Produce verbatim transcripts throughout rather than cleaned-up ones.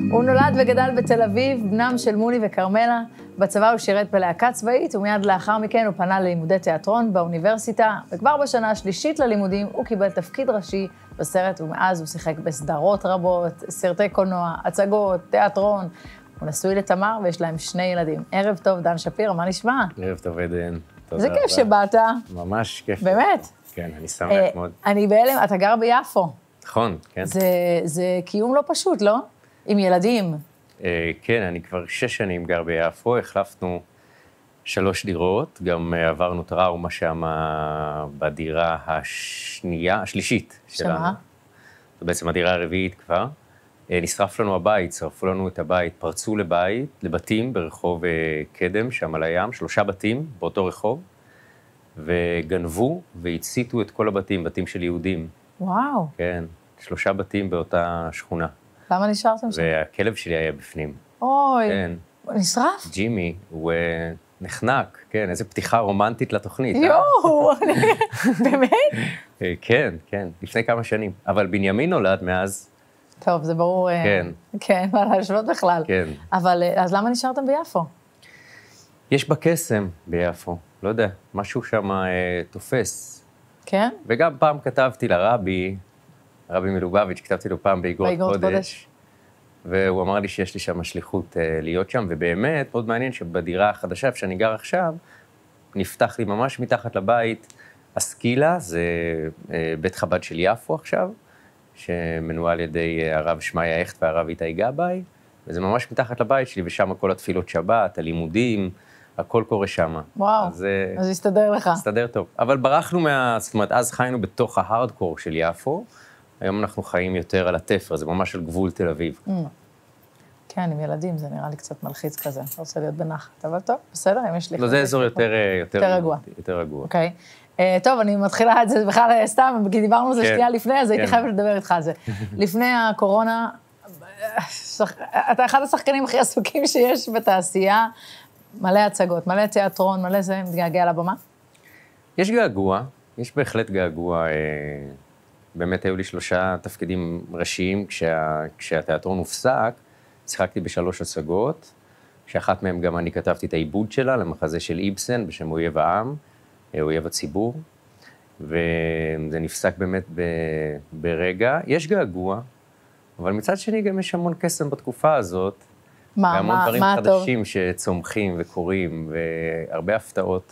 הוא נולד וגדל בתל אביב, בנם של מוני וכרמלה. בצבא הוא שירת בלהקה צבאית, ומיד לאחר מכן הוא פנה ללימודי תיאטרון באוניברסיטה, וכבר בשנה השלישית ללימודים הוא קיבל תפקיד ראשי בסרט, ומאז הוא שיחק בסדרות רבות, סרטי קולנוע, הצגות, תיאטרון. הוא נשוי לתמר ויש להם שני ילדים. ערב טוב, דן שפירא, מה נשמע? ערב טוב, עדן. זה כיף שבאת. ממש כיף. באמת? כן, אני שמח מאוד. אני בהלם, אתה גר ביפו. נכון, כן. זה קיום לא פשוט, לא? עם ילדים. כן, אני כבר שש שנים גר ביפו, החלפנו שלוש דירות, גם עברנו טראומה שם בדירה השנייה, השלישית שלנו. שמה? זו בעצם הדירה הרביעית כבר. נשרף לנו הבית, שרפו לנו את הבית, פרצו לבית, לבתים ברחוב קדם, שם על הים, שלושה בתים באותו רחוב, וגנבו והציתו את כל הבתים, בתים של יהודים. וואו. כן, שלושה בתים באותה שכונה. למה נשארתם שם? והכלב שלי היה בפנים. אוי, כן. הוא נשרף? ג'ימי, הוא נחנק, כן, איזו פתיחה רומנטית לתוכנית. יואו, באמת? כן, כן, לפני כמה שנים. אבל בנימין נולד מאז. טוב, זה ברור. כן. כן, מה להשוות בכלל. כן. אבל, אז למה נשארתם ביפו? יש בה קסם ביפו, לא יודע, משהו שם אה, תופס. כן? וגם פעם כתבתי לרבי, רבי מלובביץ', כתבתי לו פעם באגרות קודש, קודש, והוא אמר לי שיש לי שם שליחות אה, להיות שם, ובאמת, מאוד מעניין שבדירה החדשה, איפה שאני גר עכשיו, נפתח לי ממש מתחת לבית, הסקילה, זה אה, בית חב"ד של יפו עכשיו, שמנוהל על ידי הרב שמעיה הכט והרב איתי גבאי, וזה ממש מתחת לבית שלי, ושם כל התפילות שבת, הלימודים, הכל קורה שם. וואו, אז, אז הסתדר לך. הסתדר טוב. אבל ברחנו מה... זאת אומרת, אז חיינו בתוך ההארדקור של יפו, היום אנחנו חיים יותר על התפר, זה ממש על גבול תל אביב. Mm. כן, עם ילדים, זה נראה לי קצת מלחיץ כזה, אתה רוצה להיות בנחת, אבל טוב, בסדר, אם יש לי... לא, זה אזור יותר, יותר, יותר רגוע. יותר רגוע. אוקיי. Uh, טוב, אני מתחילה את זה בכלל סתם, כי דיברנו על זה שנייה לפני, אז הייתי חייבת לדבר איתך על זה. לפני הקורונה, אתה אחד השחקנים הכי עסוקים שיש בתעשייה, מלא הצגות, מלא תיאטרון, מלא זה, מתגעגע לבמה? יש געגוע, יש בהחלט געגוע. באמת היו לי שלושה תפקידים ראשיים, כשה, כשהתיאטרון הופסק, שיחקתי בשלוש הצגות, שאחת מהם גם אני כתבתי את העיבוד שלה, למחזה של איבסן, בשם אויב העם, אויב הציבור, וזה נפסק באמת ב, ברגע. יש געגוע, אבל מצד שני גם יש המון קסם בתקופה הזאת, מה, והמון מה, דברים מה חדשים טוב? שצומחים וקורים, והרבה הפתעות.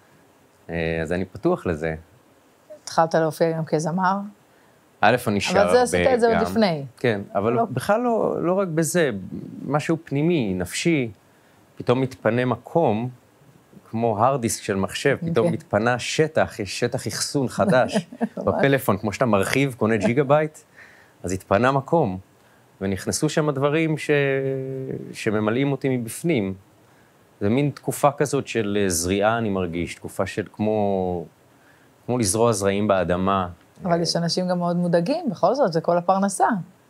אז אני פתוח לזה. התחלת להופיע גם כזמר? א', אני שר הרבה גם. אבל זה עשית את זה עוד לפני. כן, אבל לא. בכלל לא, לא רק בזה, משהו פנימי, נפשי, פתאום מתפנה מקום, כמו הרדיסק של מחשב, פתאום okay. מתפנה שטח, יש שטח אחסון חדש בפלאפון, כמו שאתה מרחיב, קונה ג'יגה בייט, אז התפנה מקום, ונכנסו שם דברים ש... שממלאים אותי מבפנים. זה מין תקופה כזאת של זריעה, אני מרגיש, תקופה של כמו, כמו לזרוע זרעים באדמה. אבל יש אנשים גם מאוד מודאגים, בכל זאת, זה כל הפרנסה.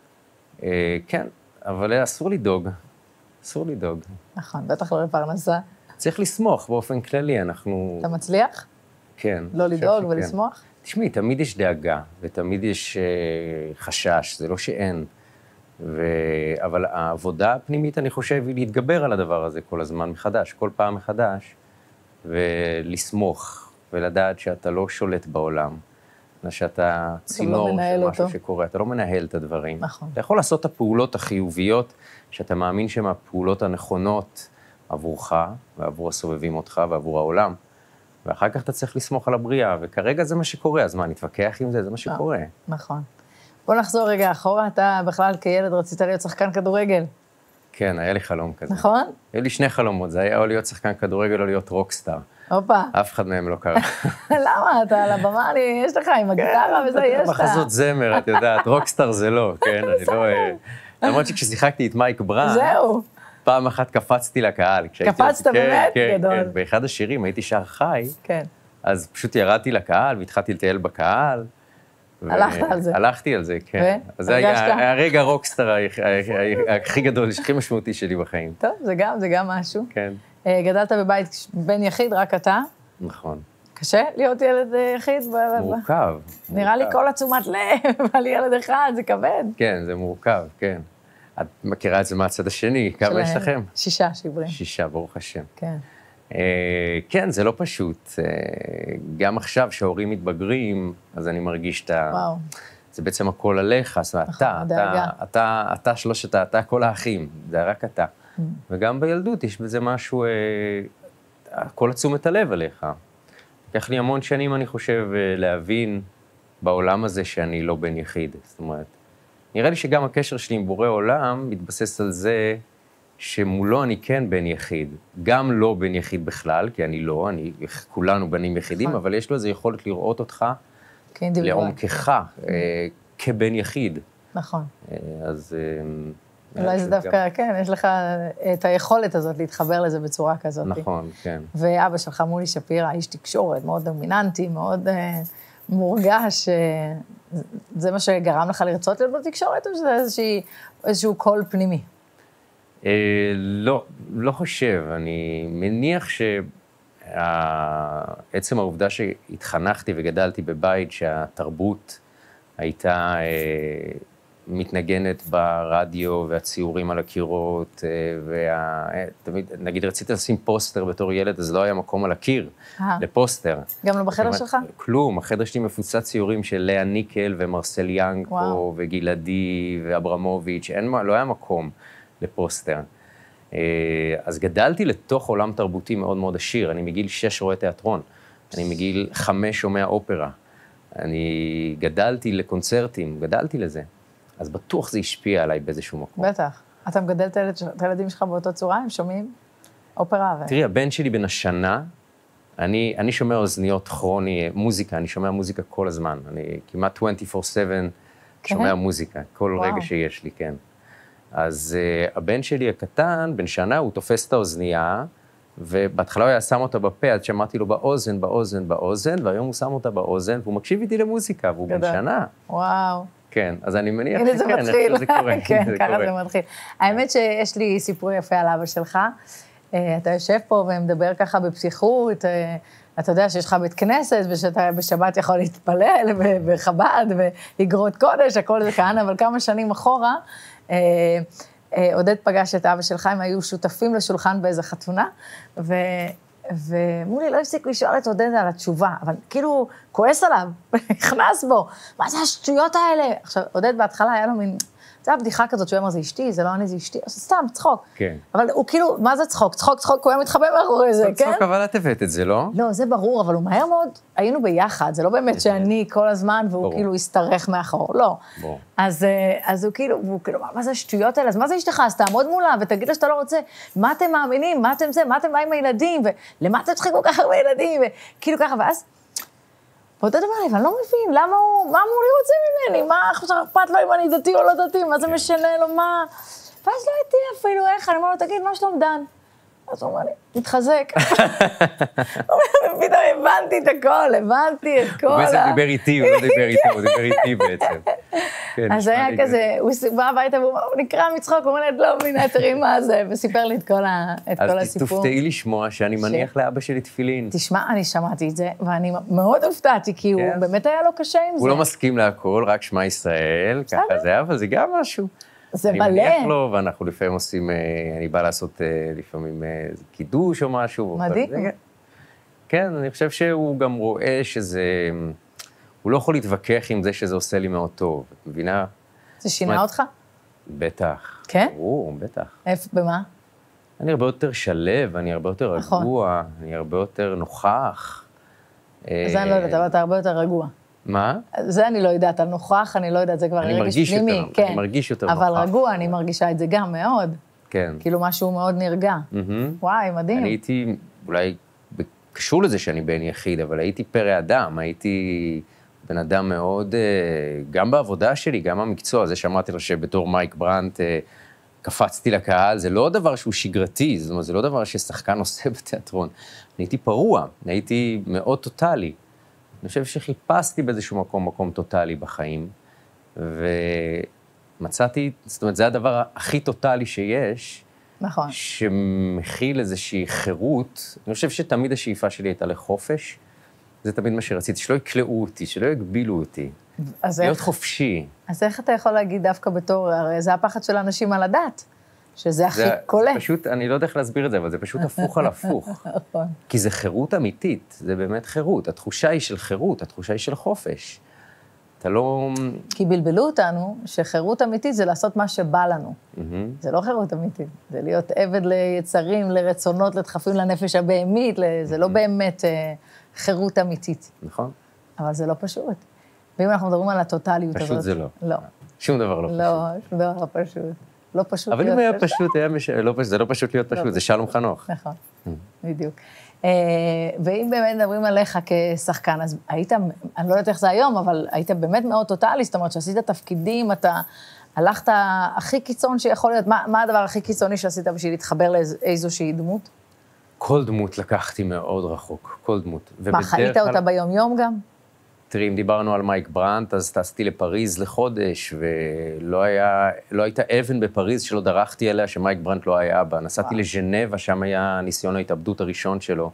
כן, אבל אסור לדאוג, אסור לדאוג. נכון, בטח לא לפרנסה. צריך לסמוך באופן כללי, אנחנו... אתה מצליח? כן. לא לדאוג ולסמוך? תשמעי, תמיד יש דאגה, ותמיד יש חשש, זה לא שאין. ו... אבל העבודה הפנימית, אני חושב, היא להתגבר על הדבר הזה כל הזמן מחדש, כל פעם מחדש, ולסמוך, ולדעת שאתה לא שולט בעולם, אלא שאתה צינור לא של משהו אותו. שקורה, אתה לא מנהל את הדברים. נכון. אתה יכול לעשות את הפעולות החיוביות, שאתה מאמין שהן הפעולות הנכונות עבורך, ועבור הסובבים אותך, ועבור העולם, ואחר כך אתה צריך לסמוך על הבריאה, וכרגע זה מה שקורה, אז מה, נתווכח עם זה? זה מה שקורה. נכון. בוא נחזור רגע אחורה, אתה בכלל כילד רצית להיות שחקן כדורגל. כן, היה לי חלום כזה. נכון? היו לי שני חלומות, זה היה או להיות שחקן כדורגל או להיות רוקסטאר. הופה. אף אחד מהם לא קרה. למה? אתה על הבמה, אני, יש לך עם הגיטרה וזה, יש לך. מחזות זמר, את יודעת, רוקסטאר זה לא, כן, אני לא... למרות שכששיחקתי את מייק בראון, זהו. פעם אחת קפצתי לקהל. קפצת באמת? גדול. באחד השירים הייתי שר חי, כן. אז פשוט ירדתי לקהל והתחלתי לטייל בקהל. הלכת על זה. הלכתי על זה, כן. אז זה היה הרגע הרוקסטאר הכי גדול, הכי משמעותי שלי בחיים. טוב, זה גם, זה גם משהו. כן. גדלת בבית בן יחיד, רק אתה. נכון. קשה להיות ילד יחיד? מורכב. נראה לי כל עצומת לב על ילד אחד, זה כבד. כן, זה מורכב, כן. את מכירה את זה מהצד השני, כמה יש לכם? שישה שיברים. שישה, ברוך השם. כן. כן, זה לא פשוט. גם עכשיו שההורים מתבגרים, אז אני מרגיש את ה... וואו. זה בעצם הכל עליך, זאת אומרת, אתה, אתה, אתה, אתה שלושת, אתה כל האחים, זה רק אתה. וגם בילדות יש בזה משהו, כל תשומת הלב עליך. לקח לי המון שנים, אני חושב, להבין בעולם הזה שאני לא בן יחיד. זאת אומרת, נראה לי שגם הקשר שלי עם בורא עולם מתבסס על זה שמולו אני כן בן יחיד. גם לא בן יחיד בכלל, כי אני לא, אני, כולנו בנים יחידים, אבל יש לו איזו יכולת לראות אותך לעומקך, כבן יחיד. נכון. אז... אולי זה דווקא, כן, יש לך את היכולת הזאת להתחבר לזה בצורה כזאת. נכון, כן. ואבא שלך, מולי שפירא, איש תקשורת, מאוד דומיננטי, מאוד מורגש. זה מה שגרם לך לרצות להיות בתקשורת, או שזה איזשהו קול פנימי? לא, לא חושב. אני מניח שעצם העובדה שהתחנכתי וגדלתי בבית שהתרבות הייתה מתנגנת ברדיו והציורים על הקירות, ותמיד, נגיד רציתי לשים פוסטר בתור ילד, אז לא היה מקום על הקיר לפוסטר. גם לא בחדר שלך? כלום, החדר שלי מפוצץ ציורים של לאה ניקל ומרסל ינקו וגלעדי ואברמוביץ', לא היה מקום לפוסטר. אז גדלתי לתוך עולם תרבותי מאוד מאוד עשיר, אני מגיל שש רואה תיאטרון, אני מגיל חמש שומע אופרה, אני גדלתי לקונצרטים, גדלתי לזה. אז בטוח זה השפיע עליי באיזשהו מקום. בטח. אתה מגדל את הילדים שלך באותו צורה, הם שומעים אופרה ו... תראי, הבן שלי בן השנה, אני, אני שומע אוזניות כרוני, מוזיקה, אני שומע מוזיקה כל הזמן. אני כמעט עשרים וארבע שבע שומע מוזיקה, כל רגע שיש לי, כן. אז uh, הבן שלי הקטן, בן שנה, הוא תופס את האוזנייה, ובהתחלה הוא היה שם אותה בפה, אז שמעתי לו באוזן, באוזן, באוזן, והיום הוא שם אותה באוזן, והוא מקשיב איתי למוזיקה, והוא בן שנה. וואו. כן, אז אני מניח שכן, איך שזה קורה. כן, ככה זה מתחיל. האמת שיש לי סיפור יפה על אבא שלך. אתה יושב פה ומדבר ככה בפתיחות, אתה יודע שיש לך בית כנסת, ושאתה בשבת יכול להתפלל בחב"ד, ואגרות קודש, הכל זה כאן, אבל כמה שנים אחורה, עודד פגש את אבא שלך, הם היו שותפים לשולחן באיזו חתונה, ו... ומולי לא הפסיק לשאול את עודד על התשובה, אבל כאילו כועס עליו, נכנס בו, מה זה השטויות האלה? עכשיו, עודד בהתחלה היה לו מין, זה היה בדיחה כזאת, שהוא אמר, זה אשתי, זה לא אני, זה אשתי, אז סתם, צחוק. כן. אבל הוא כאילו, מה זה צחוק? צחוק, צחוק, הוא היה מתחבא מאחורי זה, כן? צחוק, אבל את הבאת את זה, לא? לא, זה ברור, אבל הוא מהר מאוד, היינו ביחד, זה לא באמת שאני כל הזמן, והוא כאילו הסתרך מאחור, לא. אז הוא כאילו, והוא כאילו, מה זה השטויות האלה? אז מה זה אשתך? אז תעמוד מולה ותגיד לה שאתה לא רוצה, מה אתם מאמינים? מה אתם זה? מה אתם באים עם הילדים? ולמה אתם צריכים כל כך הרבה ילדים? וכאילו ככה, ואז ועודד אמר לי, אבל אני לא מבין, למה הוא, מה אמור לי רוצה ממני? מה עכשיו אכפת לו אם אני דתי או לא דתי? מה זה משנה לו? מה? ואז לא הייתי אפילו איך, אני אומר לו, תגיד, מה שלום דן? אז הוא אומר לי, מתחזק. פתאום הבנתי את הכל, הבנתי את כל ה... הוא בעצם דיבר איתי, הוא לא דיבר איתי, הוא דיבר איתי בעצם. אז היה כזה, הוא בא הביתה והוא נקרא מצחוק, הוא אומר לי, את לא מבינה, תראי מה זה, וסיפר לי את כל הסיפור. אז תופתעי לשמוע שאני מניח לאבא שלי תפילין. תשמע, אני שמעתי את זה, ואני מאוד הופתעתי, כי הוא באמת היה לו קשה עם זה. הוא לא מסכים להכל, רק שמע ישראל, ככה זה, אבל זה גם משהו. זה מלא. אני מניח לו, ואנחנו לפעמים עושים, אני בא לעשות לפעמים קידוש או משהו. מדהים. כן, אני חושב שהוא גם רואה שזה, הוא לא יכול להתווכח עם זה שזה עושה לי מאוד טוב, את מבינה? זה שינה אותך? בטח. כן? ברור, בטח. איפה, במה? אני הרבה יותר שלב, אני הרבה יותר רגוע, אני הרבה יותר נוכח. זה אני לא יודעת, אבל אתה הרבה יותר רגוע. מה? זה אני לא יודעת, על נוכח, אני לא יודעת, זה כבר רגש פנימי. אני מרגיש יותר, אני מרגיש יותר נוכח. אבל רגוע, אני מרגישה את זה גם מאוד. כן. כאילו משהו מאוד נרגע. וואי, מדהים. אני הייתי, אולי קשור לזה שאני בן יחיד, אבל הייתי פרא אדם, הייתי בן אדם מאוד, גם בעבודה שלי, גם במקצוע, זה שאמרתי לו שבתור מייק ברנט קפצתי לקהל, זה לא דבר שהוא שגרתי, זאת אומרת, זה לא דבר ששחקן עושה בתיאטרון. אני הייתי פרוע, הייתי מאוד טוטלי. אני חושב שחיפשתי באיזשהו מקום, מקום טוטלי בחיים, ומצאתי, זאת אומרת, זה הדבר הכי טוטלי שיש, נכון. שמכיל איזושהי חירות. אני חושב שתמיד השאיפה שלי הייתה לחופש, זה תמיד מה שרציתי, שלא יקלעו אותי, שלא יגבילו אותי. להיות איך, חופשי. אז איך אתה יכול להגיד דווקא בתור, הרי זה הפחד של אנשים על הדת, שזה הכי קולה. זה פשוט, אני לא יודע איך להסביר את זה, אבל זה פשוט הפוך על הפוך. כי זה חירות אמיתית, זה באמת חירות. התחושה היא של חירות, התחושה היא של חופש. אתה לא... כי בלבלו אותנו שחירות אמיתית זה לעשות מה שבא לנו. Mm-hmm. זה לא חירות אמיתית, זה להיות עבד ליצרים, לרצונות, לדחפים לנפש הבהמית, זה לא באמת חירות אמיתית. נכון. אבל זה לא פשוט. ואם אנחנו מדברים על הטוטליות הזאת... פשוט זה לא. לא. שום דבר לא פשוט. לא, שום דבר פשוט. לא פשוט אבל אם היה פשוט, זה לא פשוט להיות פשוט, זה שלום חנוך. נכון, בדיוק. ואם באמת מדברים עליך כשחקן, אז היית, אני לא יודעת איך זה היום, אבל היית באמת מאוד טוטלי, זאת אומרת שעשית תפקידים, אתה הלכת הכי קיצון שיכול להיות, מה, מה הדבר הכי קיצוני שעשית בשביל להתחבר לאיזושהי דמות? כל דמות לקחתי מאוד רחוק, כל דמות. מה, חיית אותה ביום-יום גם? תראי, אם דיברנו על מייק ברנט, אז טסתי לפריז לחודש, ולא היה, לא הייתה אבן בפריז שלא דרכתי עליה, שמייק ברנט לא היה בה. נסעתי לז'נבה, שם היה ניסיון ההתאבדות הראשון שלו,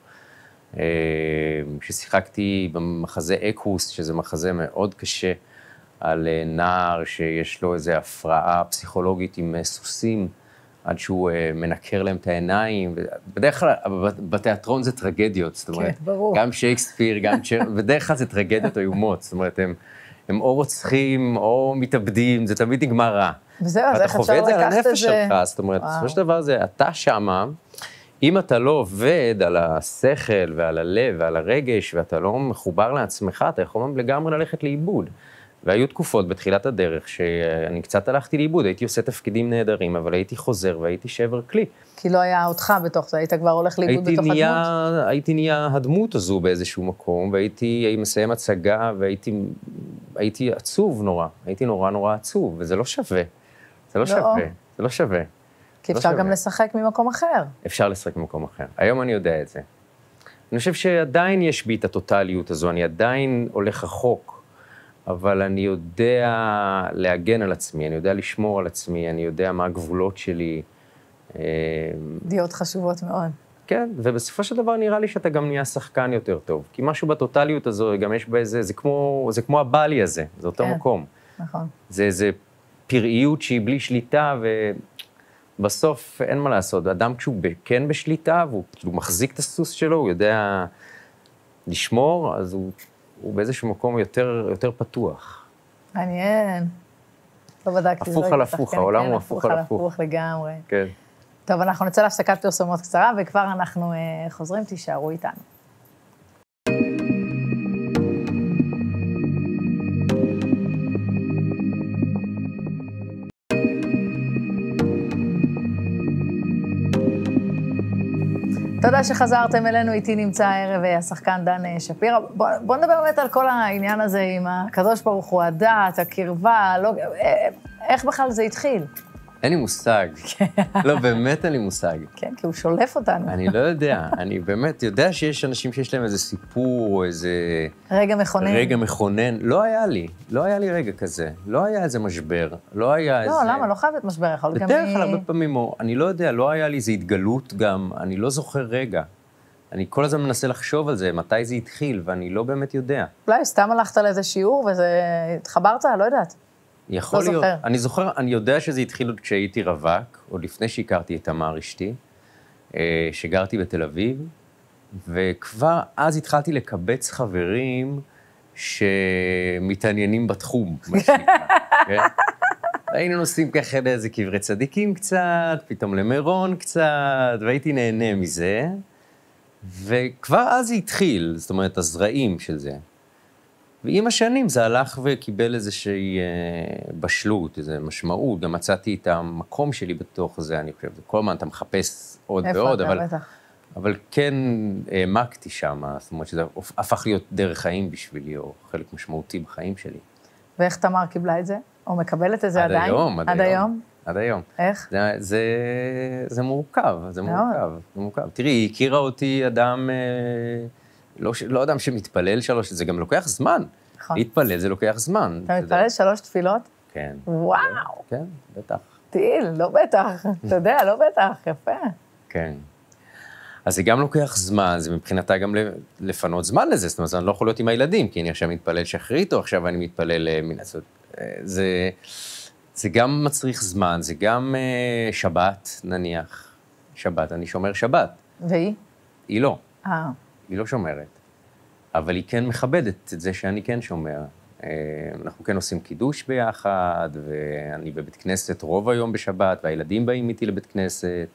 ששיחקתי במחזה אקוס, שזה מחזה מאוד קשה, על נער שיש לו איזו הפרעה פסיכולוגית עם סוסים, עד שהוא מנקר להם את העיניים. בדרך כלל, בתיאטרון זה טרגדיות, זאת אומרת, גם שייקספיר, גם צ'ר... בדרך כלל זה טרגדיות איומות, זאת אומרת, הם, הם או רוצחים או מתאבדים, זה תמיד נגמר רע. וזהו, אז איך אפשר לקחת את זה? ואתה חווה את זה על הנפש שלך, זאת אומרת, בסופו של דבר זה, אתה שמה, אם אתה לא עובד על השכל ועל הלב ועל הרגש, ואתה לא מחובר לעצמך, אתה יכול לגמרי ללכת לאיבוד. והיו תקופות בתחילת הדרך שאני קצת הלכתי לאיבוד, הייתי עושה תפקידים נהדרים, אבל הייתי חוזר והייתי שבר כלי. כי לא היה אותך בתוך זה, היית כבר הולך לאיבוד בתוך נהיה, הדמות? הייתי נהיה הדמות הזו באיזשהו מקום, והייתי מסיים הצגה, והייתי הייתי עצוב נורא, הייתי נורא נורא עצוב, וזה לא שווה. זה לא, לא. שווה, זה לא שווה. כי אפשר לא גם לשחק ממקום אחר. אפשר לשחק ממקום אחר. היום אני יודע את זה. אני חושב שעדיין יש בי את הטוטליות הזו, אני עדיין הולך רחוק. אבל אני יודע להגן על עצמי, אני יודע לשמור על עצמי, אני יודע מה הגבולות שלי. דעות חשובות מאוד. כן, ובסופו של דבר נראה לי שאתה גם נהיה שחקן יותר טוב. כי משהו בטוטליות הזו, גם יש באיזה, זה כמו, זה כמו הבלי הזה, זה אותו מקום. נכון. זה איזה פראיות שהיא בלי שליטה, ובסוף אין מה לעשות. אדם כשהוא כן בשליטה, והוא כאילו מחזיק את הסוס שלו, הוא יודע לשמור, אז הוא... הוא באיזשהו מקום יותר, יותר פתוח. מעניין. לא בדקתי. הפוך על הפוך, העולם הוא הפוך על הפוך. הפוך לגמרי. כן. טוב, אנחנו נצא להפסקת פרסומות קצרה, וכבר אנחנו חוזרים, תישארו איתנו. תודה שחזרתם אלינו, איתי נמצא הערב השחקן דן שפירא. בוא, בוא נדבר באמת על כל העניין הזה עם הקדוש ברוך הוא, הדת, הקרבה, לא, איך בכלל זה התחיל? אין לי מושג. לא, באמת אין לי מושג. כן, כי הוא שולף אותנו. אני לא יודע, אני באמת יודע שיש אנשים שיש להם איזה סיפור או איזה... רגע מכונן. רגע מכונן. לא היה לי, לא היה לי רגע כזה. לא היה איזה משבר, לא היה איזה... לא, למה? לא חייבת משבר, יכול גם... בדרך כלל הרבה פעמים, אני לא יודע, לא היה לי איזה התגלות גם, אני לא זוכר רגע. אני כל הזמן מנסה לחשוב על זה, מתי זה התחיל, ואני לא באמת יודע. אולי סתם הלכת לאיזה שיעור וזה... התחברת? לא יודעת. יכול להיות. אני זוכר, אני יודע שזה התחיל עוד כשהייתי רווק, עוד לפני שהכרתי את תמר אשתי, שגרתי בתל אביב, וכבר אז התחלתי לקבץ חברים שמתעניינים בתחום, מה שנקרא. היינו נוסעים ככה לאיזה קברי צדיקים קצת, פתאום למירון קצת, והייתי נהנה מזה, וכבר אז זה התחיל, זאת אומרת, הזרעים של זה. ועם השנים זה הלך וקיבל איזושהי בשלות, איזו משמעות, גם מצאתי את המקום שלי בתוך זה, אני חושב, כל הזמן אתה מחפש עוד ועוד, אבל, אבל כן העמקתי שם, זאת אומרת שזה הפך להיות דרך חיים בשבילי, או חלק משמעותי בחיים שלי. ואיך תמר קיבלה את זה? או מקבלת את זה עד עדיין? היום, עד, עד היום. היום? עד היום. איך? זה, זה, זה מורכב, זה מורכב, זה מורכב. תראי, היא הכירה אותי אדם, לא, לא אדם שמתפלל שלוש, זה גם לוקח זמן. נכון. להתפלל זה לוקח זמן. אתה מתפלל שלוש תפילות? כן. וואו. כן, בטח. תהיל, לא בטח. אתה יודע, לא בטח, יפה. כן. אז זה גם לוקח זמן, זה מבחינתה גם לפנות זמן לזה, זאת אומרת, אני לא יכול להיות עם הילדים, כי אני עכשיו מתפלל שחרית, או עכשיו אני מתפלל מן הסוד. זה, זה גם מצריך זמן, זה גם uh, שבת, נניח, שבת, אני שומר שבת. והיא? היא לא. אה. היא לא שומרת. אבל היא כן מכבדת את זה שאני כן שומר. אנחנו כן עושים קידוש ביחד, ואני בבית כנסת רוב היום בשבת, והילדים באים איתי לבית כנסת.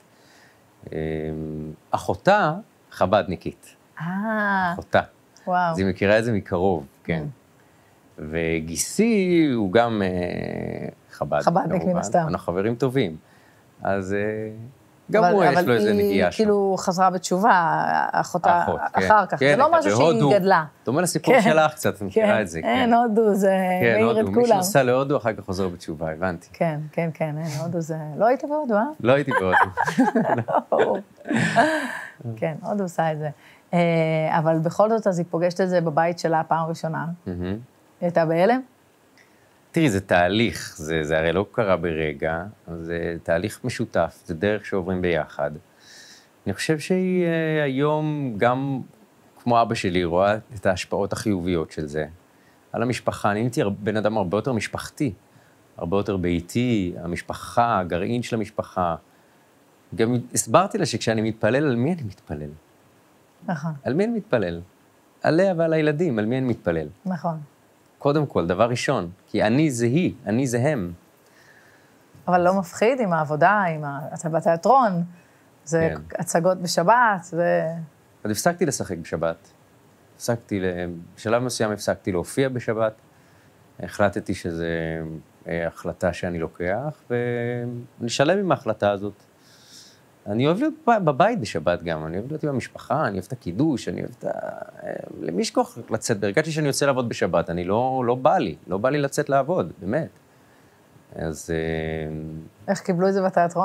אחותה חבדניקית. אה. אחותה. וואו. אז היא מכירה את זה מקרוב, כן. וגיסי הוא גם חב"ד, חב"דניק מן הסתם. אנחנו חברים טובים. אז גם הוא יש לו איזה נגיעה שם. אבל היא כאילו חזרה בתשובה, אחותה אחר כך. זה לא משהו שהיא גדלה. דומה לסיפור שלך קצת, אני מכירה את זה. אין, הודו, זה מעיר את כולם. מי שנוסע להודו, אחר כך חוזר בתשובה, הבנתי. כן, כן, כן, אין, הודו זה... לא היית בהודו, אה? לא הייתי בהודו. כן, הודו עושה את זה. אבל בכל זאת, אז היא פוגשת את זה בבית שלה פעם ראשונה. היא הייתה בהלם? תראי, זה תהליך, זה, זה הרי לא קרה ברגע, זה תהליך משותף, זה דרך שעוברים ביחד. אני חושב שהיא היום גם, כמו אבא שלי, רואה את ההשפעות החיוביות של זה. על המשפחה, אני הייתי בן אדם הרבה יותר משפחתי, הרבה יותר ביתי, המשפחה, הגרעין של המשפחה. גם הסברתי לה שכשאני מתפלל, על מי אני מתפלל? נכון. על מי אני מתפלל? עליה ועל הילדים, על מי אני מתפלל? נכון. קודם כל, דבר ראשון, כי אני זה היא, אני זה הם. אבל לא מפחיד עם העבודה, עם ה... אתה בתיאטרון, זה כן. הצגות בשבת, זה... אז הפסקתי לשחק בשבת. הפסקתי, בשלב מסוים הפסקתי להופיע בשבת. החלטתי שזו החלטה שאני לוקח, ואני שלם עם ההחלטה הזאת. אני אוהב להיות בבית בשבת גם, אני אוהב להיות עם המשפחה, אני אוהב את הקידוש, אני אוהב את ה... למי שכוח לצאת, ברגעתי שאני יוצא לעבוד בשבת, אני לא, לא בא לי, לא בא לי לצאת לעבוד, באמת. אז... איך קיבלו את זה בתיאטרון?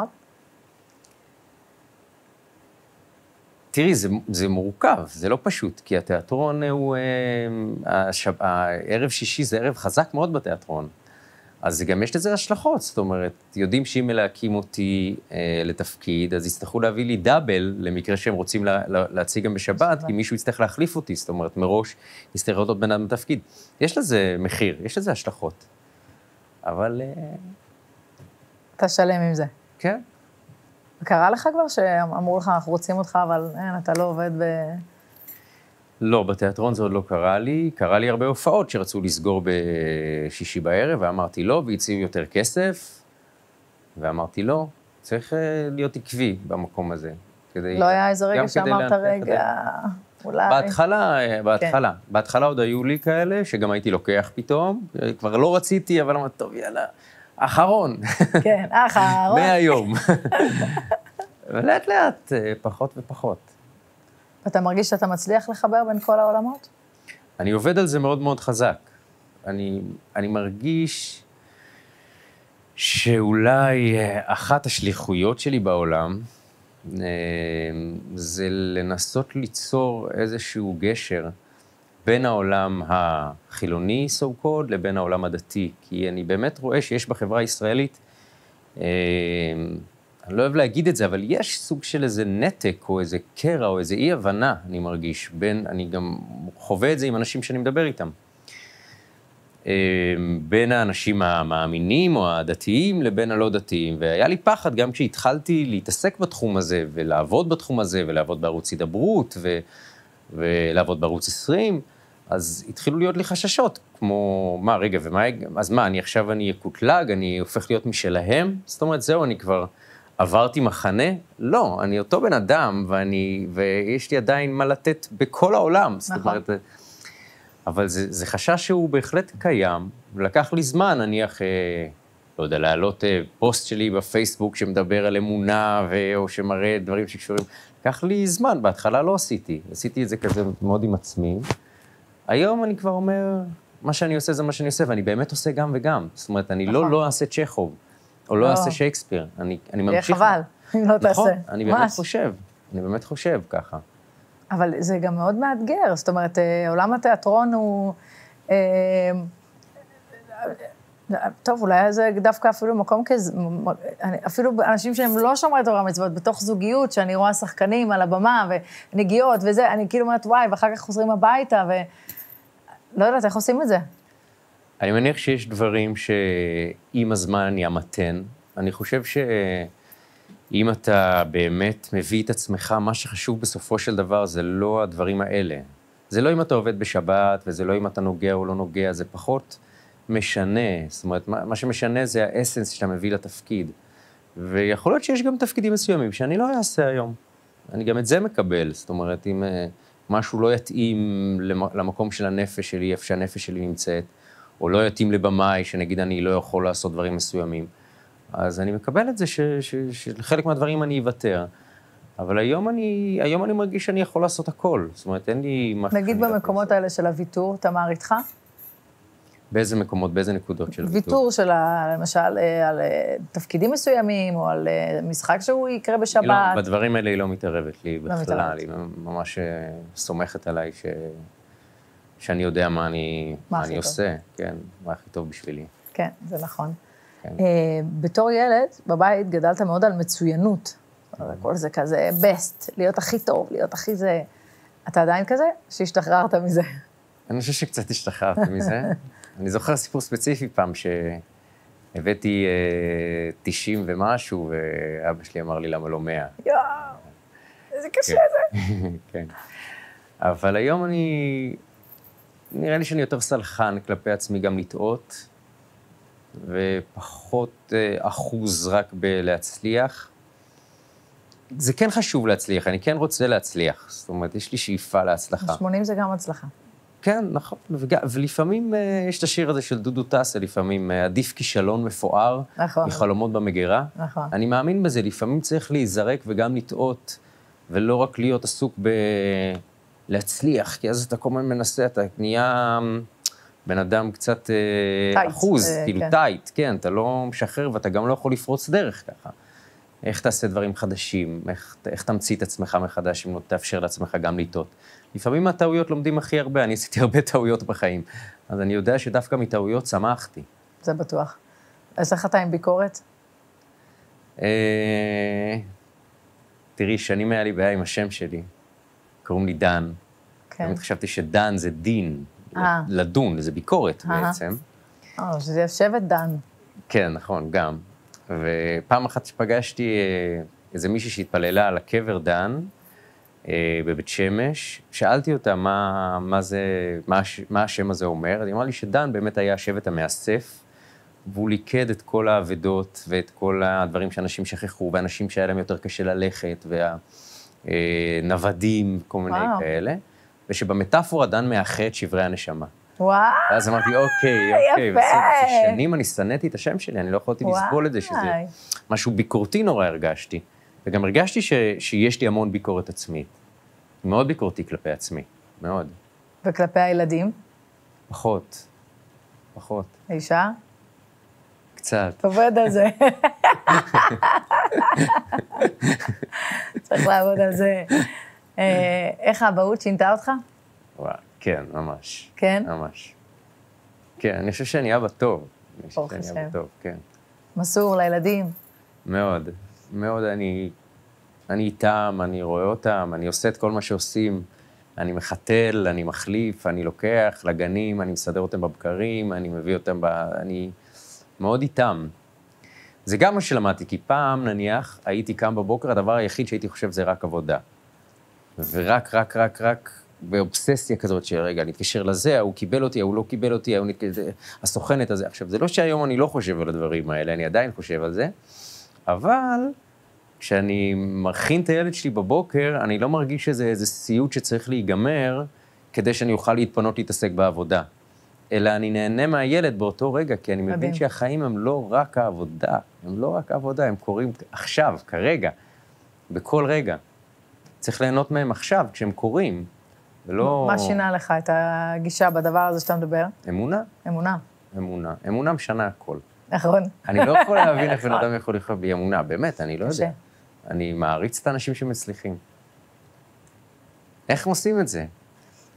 תראי, זה, זה מורכב, זה לא פשוט, כי התיאטרון הוא... השב... הערב שישי זה ערב חזק מאוד בתיאטרון. אז גם יש לזה השלכות, זאת אומרת, יודעים שאם מלהקים אותי אה, לתפקיד, אז יצטרכו להביא לי דאבל, למקרה שהם רוצים לה, לה, להציג גם בשבת, כי מישהו יצטרך להחליף אותי, זאת אומרת, מראש יצטרך להיות עוד בן אדם בתפקיד. יש לזה מחיר, יש לזה השלכות. אבל... אה... אתה שלם עם זה. כן. קרה לך כבר שאמרו לך, אנחנו רוצים אותך, אבל אין, אתה לא עובד ב... לא, בתיאטרון זה עוד לא קרה לי. קרה לי הרבה הופעות שרצו לסגור בשישי בערב, ואמרתי לא, והציעו יותר כסף, ואמרתי לא, צריך להיות עקבי במקום הזה. לא היה איזה רגע שאמרת רגע, אולי... בהתחלה, בהתחלה. בהתחלה עוד היו לי כאלה, שגם הייתי לוקח פתאום, כבר לא רציתי, אבל אמרתי, טוב, יאללה, אחרון. כן, אחרון. מהיום. ולאט לאט, פחות ופחות. ואתה מרגיש שאתה מצליח לחבר בין כל העולמות? אני עובד על זה מאוד מאוד חזק. אני, אני מרגיש שאולי אחת השליחויות שלי בעולם, זה לנסות ליצור איזשהו גשר בין העולם החילוני, so called, לבין העולם הדתי. כי אני באמת רואה שיש בחברה הישראלית, אני לא אוהב להגיד את זה, אבל יש סוג של איזה נתק, או איזה קרע, או איזה אי-הבנה, אני מרגיש, בין, אני גם חווה את זה עם אנשים שאני מדבר איתם. בין האנשים המאמינים או הדתיים לבין הלא דתיים, והיה לי פחד גם כשהתחלתי להתעסק בתחום הזה, ולעבוד בתחום הזה, ולעבוד בערוץ הידברות, ו... ולעבוד בערוץ עשרים, אז התחילו להיות לי חששות, כמו, מה, רגע, ומה, אז מה, אני עכשיו אני אקוטלג, אני הופך להיות משלהם? זאת אומרת, זהו, אני כבר עברתי מחנה? לא, אני אותו בן אדם, ואני, ויש לי עדיין מה לתת בכל העולם. נכון. זאת אומרת, אבל זה, זה חשש שהוא בהחלט קיים, ולקח לי זמן, נניח, אה, לא יודע, להעלות אה, פוסט שלי בפייסבוק שמדבר על אמונה, ו, או שמראה דברים שקשורים. לקח לי זמן, בהתחלה לא עשיתי, עשיתי את זה כזה מאוד עם עצמי. היום אני כבר אומר, מה שאני עושה זה מה שאני עושה, ואני באמת עושה גם וגם. זאת אומרת, אני נכון. לא לא אעשה צ'כוב, או לא, לא אעשה שייקספיר. אני, אני ממשיך... יהיה חבל, אם לא תעשה. נכון, אני באמת חושב, אני באמת חושב ככה. אבל זה גם מאוד מאתגר, זאת אומרת, עולם התיאטרון הוא... טוב, אולי זה דווקא אפילו מקום כזה, אפילו אנשים שהם לא שומרי תורה מצוות, בתוך זוגיות, שאני רואה שחקנים על הבמה, ונגיעות וזה, אני כאילו אומרת, וואי, ואחר כך חוזרים הביתה, ולא יודעת, איך עושים את זה? אני מניח שיש דברים שעם הזמן אני אמתן. אני חושב שאם אתה באמת מביא את עצמך, מה שחשוב בסופו של דבר זה לא הדברים האלה. זה לא אם אתה עובד בשבת, וזה לא אם אתה נוגע או לא נוגע, זה פחות משנה. זאת אומרת, מה, מה שמשנה זה האסנס שאתה מביא לתפקיד. ויכול להיות שיש גם תפקידים מסוימים שאני לא אעשה היום. אני גם את זה מקבל. זאת אומרת, אם משהו לא יתאים למקום של הנפש שלי, איפה שהנפש שלי נמצאת, או לא יתאים לבמאי, שנגיד אני לא יכול לעשות דברים מסוימים, אז אני מקבל את זה שחלק מהדברים אני אוותר. אבל היום אני, היום אני מרגיש שאני יכול לעשות הכל. זאת אומרת, אין לי משהו... נגיד במקומות האלה של הוויתור, תמר איתך? באיזה מקומות, באיזה נקודות של הוויתור? ויתור של, למשל, על תפקידים מסוימים, או על משחק שהוא יקרה בשבת. לא, בדברים האלה היא לא מתערבת לי בכלל. לא מתערבת. היא ממש סומכת עליי ש... שאני יודע מה אני, מה אני עושה. כן, מה הכי טוב בשבילי. כן, זה נכון. כן. בתור ילד, בבית גדלת מאוד על מצוינות. כל זה כזה best, להיות הכי טוב, להיות הכי זה. אתה עדיין כזה? שהשתחררת מזה. אני חושב שקצת השתחררתי מזה. אני זוכר סיפור ספציפי פעם שהבאתי אה, תשעים ומשהו, ואבא שלי אמר לי למה לא מאה. יואו, איזה קשה כן. זה. כן. אבל היום אני... נראה לי שאני יותר סלחן כלפי עצמי גם לטעות, ופחות אה, אחוז רק בלהצליח. זה כן חשוב להצליח, אני כן רוצה להצליח. זאת אומרת, יש לי שאיפה להצלחה. שמונים זה גם הצלחה. כן, נכון. וג... ולפעמים אה, יש את השיר הזה של דודו טסה, לפעמים אה, עדיף כישלון מפואר, נכון. מחלומות במגירה. נכון. אני מאמין בזה, לפעמים צריך להיזרק וגם לטעות, ולא רק להיות עסוק ב... להצליח, כי אז אתה כל הזמן מנסה, אתה נהיה בן אדם קצת טייט, אחוז, אה, כאילו כן. טייט, כן, אתה לא משחרר ואתה גם לא יכול לפרוץ דרך ככה. איך תעשה דברים חדשים, איך, איך תמציא את עצמך מחדש, אם לא תאפשר לעצמך גם לטעות. לפעמים מהטעויות לומדים הכי הרבה, אני עשיתי הרבה טעויות בחיים, אז אני יודע שדווקא מטעויות צמחתי. זה בטוח. אז איך אתה עם ביקורת? אה, תראי, שנים היה לי בעיה עם השם שלי, קוראים לי דן. כן. תמיד חשבתי שדן זה דין, אה. לדון, זה ביקורת אה. בעצם. או, שזה שבט דן. כן, נכון, גם. ופעם אחת שפגשתי אה, איזה מישהי שהתפללה על הקבר דן, אה, בבית שמש, שאלתי אותה מה, מה זה, מה, הש- מה השם הזה אומר, היא אמרה לי שדן באמת היה השבט המאסף, והוא ליקד את כל האבדות ואת כל הדברים שאנשים שכחו, ואנשים שהיה להם יותר קשה ללכת, והנוודים, כל מיני וואו. כאלה, ושבמטאפורה דן מאחה את שברי הנשמה. וואו, ואז אמרתי, אוקיי, אוקיי, יפה. בסדר, שנים אני שנאתי את השם שלי, אני לא יכולתי לסבול את זה, שזה וואי. משהו ביקורתי נורא הרגשתי. וגם הרגשתי ש, שיש לי המון ביקורת עצמית. מאוד ביקורתי כלפי עצמי, מאוד. וכלפי הילדים? פחות, פחות, האישה? קצת. עובד על זה. צריך לעבוד על זה. אה, איך האבהות שינתה אותך? וואו, כן, ממש. כן? ממש. כן, אני חושב שאני אבא טוב. אני חושב ברוך שאני השם. אבא טוב, כן. מסור לילדים. מאוד, מאוד אני, אני איתם, אני רואה אותם, אני עושה את כל מה שעושים, אני מחתל, אני מחליף, אני לוקח לגנים, אני מסדר אותם בבקרים, אני מביא אותם, ב... אני מאוד איתם. זה גם מה שלמדתי, כי פעם, נניח, הייתי קם בבוקר, הדבר היחיד שהייתי חושב זה רק עבודה. ורק, רק, רק, רק, באובססיה כזאת שרגע, נתקשר לזה, הוא קיבל אותי, הוא לא קיבל אותי, הוא נתקשר, הסוכנת הזה. עכשיו, זה לא שהיום אני לא חושב על הדברים האלה, אני עדיין חושב על זה, אבל כשאני מכין את הילד שלי בבוקר, אני לא מרגיש שזה איזה סיוט שצריך להיגמר, כדי שאני אוכל להתפנות להתעסק בעבודה. אלא אני נהנה מהילד באותו רגע, כי אני מבין מדהים. שהחיים הם לא רק העבודה, הם לא רק העבודה, הם קורים עכשיו, כרגע, בכל רגע. צריך ליהנות מהם עכשיו, כשהם קורים, ולא... מה שינה לך את הגישה בדבר הזה שאתה מדבר? אמונה, אמונה. אמונה. אמונה משנה הכל. נכון. אני לא יכול להבין איך בן אדם יכול לחיות בלי אמונה, באמת, אני לא קשה. יודע. אני מעריץ את האנשים שמצליחים. איך הם עושים את זה?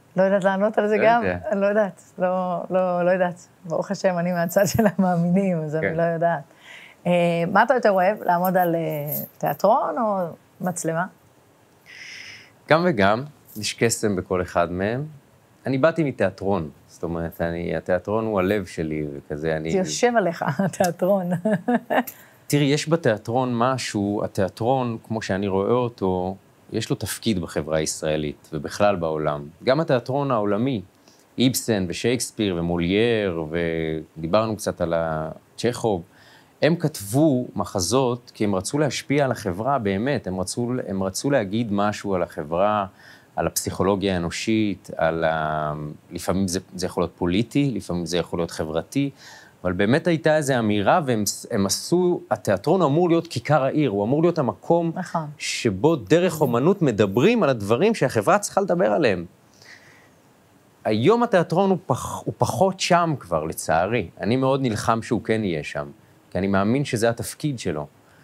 לא יודעת לענות על זה לא גם? יודע. אני לא יודעת, לא, לא, לא יודעת. ברוך השם, אני מהצד של המאמינים, אז כן. אני לא יודעת. אה, מה אתה יותר אוהב? לעמוד על אה, תיאטרון או מצלמה? גם וגם, יש קסם בכל אחד מהם. אני באתי מתיאטרון, זאת אומרת, אני, התיאטרון הוא הלב שלי, וכזה אני... זה יושב עליך, התיאטרון. תראי, יש בתיאטרון משהו, התיאטרון, כמו שאני רואה אותו, יש לו תפקיד בחברה הישראלית, ובכלל בעולם. גם התיאטרון העולמי, איבסן ושייקספיר ומולייר, ודיברנו קצת על צ'כוב, הם כתבו מחזות כי הם רצו להשפיע על החברה באמת, הם רצו, הם רצו להגיד משהו על החברה, על הפסיכולוגיה האנושית, על ה... לפעמים זה, זה יכול להיות פוליטי, לפעמים זה יכול להיות חברתי, אבל באמת הייתה איזו אמירה, והם הם עשו, התיאטרון אמור להיות כיכר העיר, הוא אמור להיות המקום נכון. שבו דרך אומנות מדברים על הדברים שהחברה צריכה לדבר עליהם. היום התיאטרון הוא, פח, הוא פחות שם כבר, לצערי. אני מאוד נלחם שהוא כן יהיה שם, כי אני מאמין שזה התפקיד שלו.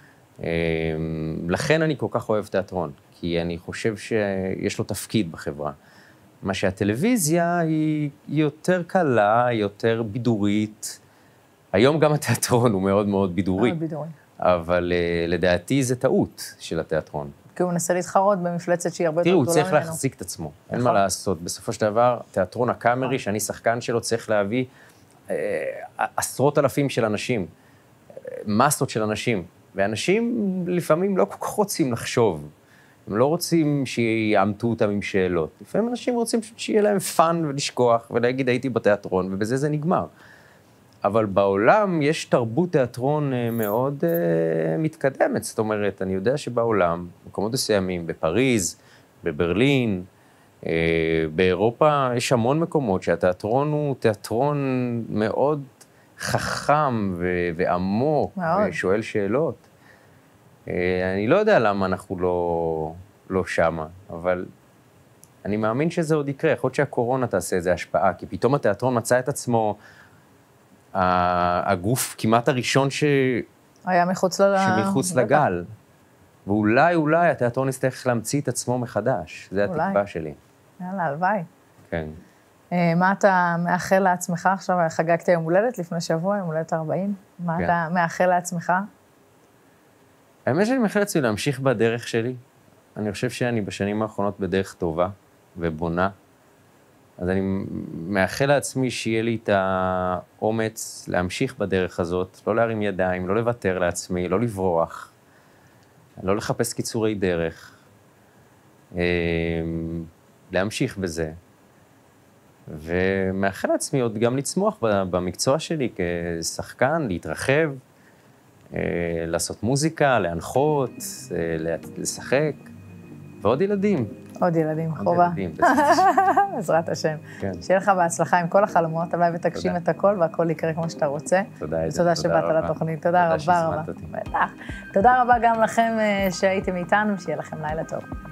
לכן אני כל כך אוהב תיאטרון, כי אני חושב שיש לו תפקיד בחברה. מה שהטלוויזיה היא, היא יותר קלה, היא יותר בידורית. היום גם התיאטרון הוא מאוד מאוד בידורי. מאוד בידורי. אבל uh, לדעתי זה טעות של התיאטרון. כי הוא מנסה להתחרות במפלצת שהיא הרבה יותר תראו, גדולה הוא ממנו. צריך להחזיק את עצמו, אין מה לעשות. בסופו של דבר, תיאטרון הקאמרי, שאני שחקן שלו, צריך להביא uh, עשרות אלפים של אנשים, מסות של אנשים, ואנשים לפעמים לא כל כך רוצים לחשוב. הם לא רוצים שיעמתו אותם עם שאלות. לפעמים אנשים רוצים שיהיה להם פאן ולשכוח ולהגיד, הייתי בתיאטרון, ובזה זה נגמר. אבל בעולם יש תרבות תיאטרון מאוד uh, מתקדמת. זאת אומרת, אני יודע שבעולם, במקומות מסוימים, בפריז, בברלין, uh, באירופה, יש המון מקומות שהתיאטרון הוא תיאטרון מאוד חכם ו- ועמוק, מאוד. ושואל שאלות. Uh, אני לא יודע למה אנחנו לא, לא שמה, אבל אני מאמין שזה עוד יקרה. יכול להיות שהקורונה תעשה איזו השפעה, כי פתאום התיאטרון מצא את עצמו, הגוף כמעט הראשון ש... היה מחוץ ל... שמחוץ לגל. ואולי, אולי, התיאטרון יצטרך להמציא את עצמו מחדש. זה אולי. התקווה שלי. יאללה, הלוואי. כן. מה אתה מאחל לעצמך עכשיו? חגגת יום הולדת לפני שבוע, יום הולדת ארבעים. מה כן. אתה מאחל לעצמך? האמת שאני מאחל לעצמי להמשיך בדרך שלי. אני חושב שאני בשנים האחרונות בדרך טובה ובונה. אז אני מאחל לעצמי שיהיה לי את האומץ להמשיך בדרך הזאת, לא להרים ידיים, לא לוותר לעצמי, לא לברוח, לא לחפש קיצורי דרך, להמשיך בזה. ומאחל לעצמי עוד גם לצמוח במקצוע שלי כשחקן, להתרחב, לעשות מוזיקה, להנחות, לשחק, ועוד ילדים. עוד ילדים, חובה. עוד ילדים, בעזרת השם. כן. שיהיה לך בהצלחה עם כל החלומות, הלוואי ותגשים את הכל, והכל יקרה כמו שאתה רוצה. תודה, עדן. ותודה שבאת לתוכנית. תודה רבה רבה. תודה רבה גם לכם שהייתם איתנו, שיהיה לכם לילה טוב.